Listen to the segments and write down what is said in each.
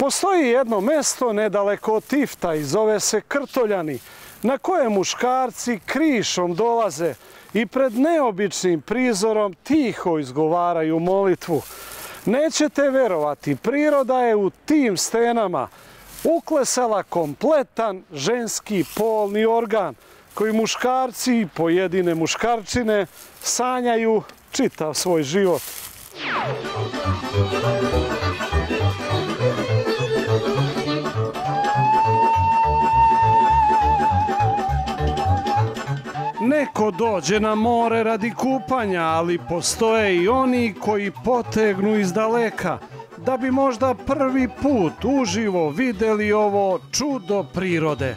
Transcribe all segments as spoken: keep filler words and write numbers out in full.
Postoji jedno mesto nedaleko od Tifta i zove se Krtoljani, na koje muškarci krišom dolaze i pred neobičnim prizorom tiho izgovaraju molitvu. Nećete verovati, priroda je u tim stenama uklesala kompletan ženski polni organ koji muškarci i pojedine muškarčine sanjaju čitav svoj život. Neko dođe na more radi kupanja, ali postoje i oni koji potegnu iz daleka, da bi možda prvi put uživo videli ovo čudo prirode.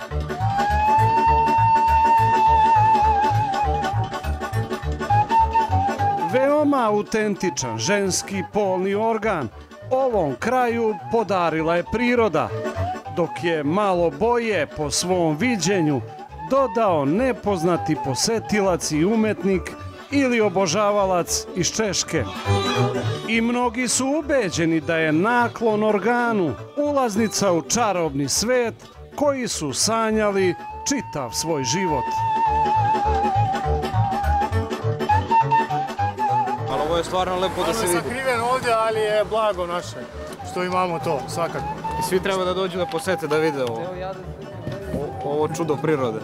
Veoma autentičan ženski polni organ ovom kraju podarila je priroda, dok je malo boje po svom viđenju dodao nepoznati posetilac i umetnik ili obožavalac iz Češke. I mnogi su ubeđeni da je naklon organu ulaznica u čarobni svet koji su sanjali čitav svoj život. Ali ovo je stvarno lepo da se vidi. Malo je sakriven ovdje, ali je blago naše što imamo to, svakako. I svi treba da dođu da posete, da vide ovo. Ovo čudo prirode.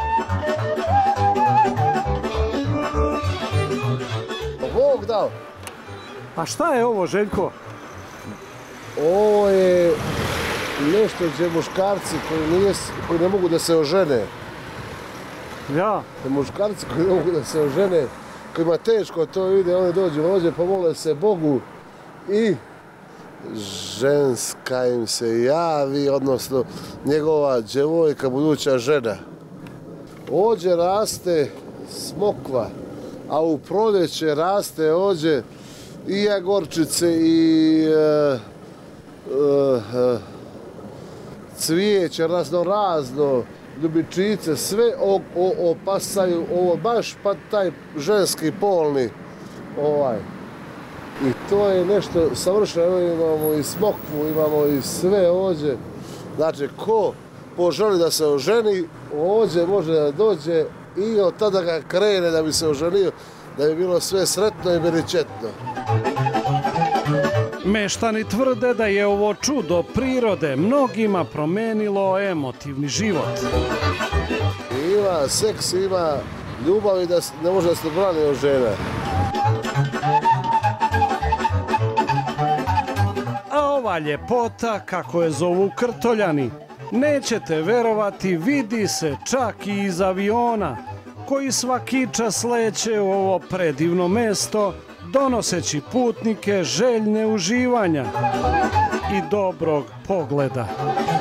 Bog dao. A šta je ovo, Željko? Ovo je nešto gdje muškarci koji, nije, koji ne mogu da se ožene. Ja. Muškarci koji ne mogu da se ožene, kojima teško to ide, oni dođu ovdje, pomole se Bogu i ženska im se javi, odnosno njegova djevojka, buduća žena. Ovdje raste smokva, a u proljeće raste ovdje i jagorčice i uh, uh, uh, cvijeće, razno razno, ljubičice, sve o, o, opasaju ovo baš pa taj ženski polni ovaj. I to je nešto savršeno, imamo i smokvu, imamo i sve ovdje. Znači, ko poželi da se oženi, ovdje može da dođe i od tada ga krene da bi se oženio, da bi bilo sve sretno i beričetno. Meštani tvrde da je ovo čudo prirode mnogima promenilo emotivni život. Ima seks, ima ljubav i da ne može da se brani od žena. A ova ljepota, kako je zovu Krtoljani, nećete verovati, vidi se čak i iz aviona, koji svaki čas leće u ovo predivno mesto, donoseći putnike željne uživanja i dobrog pogleda.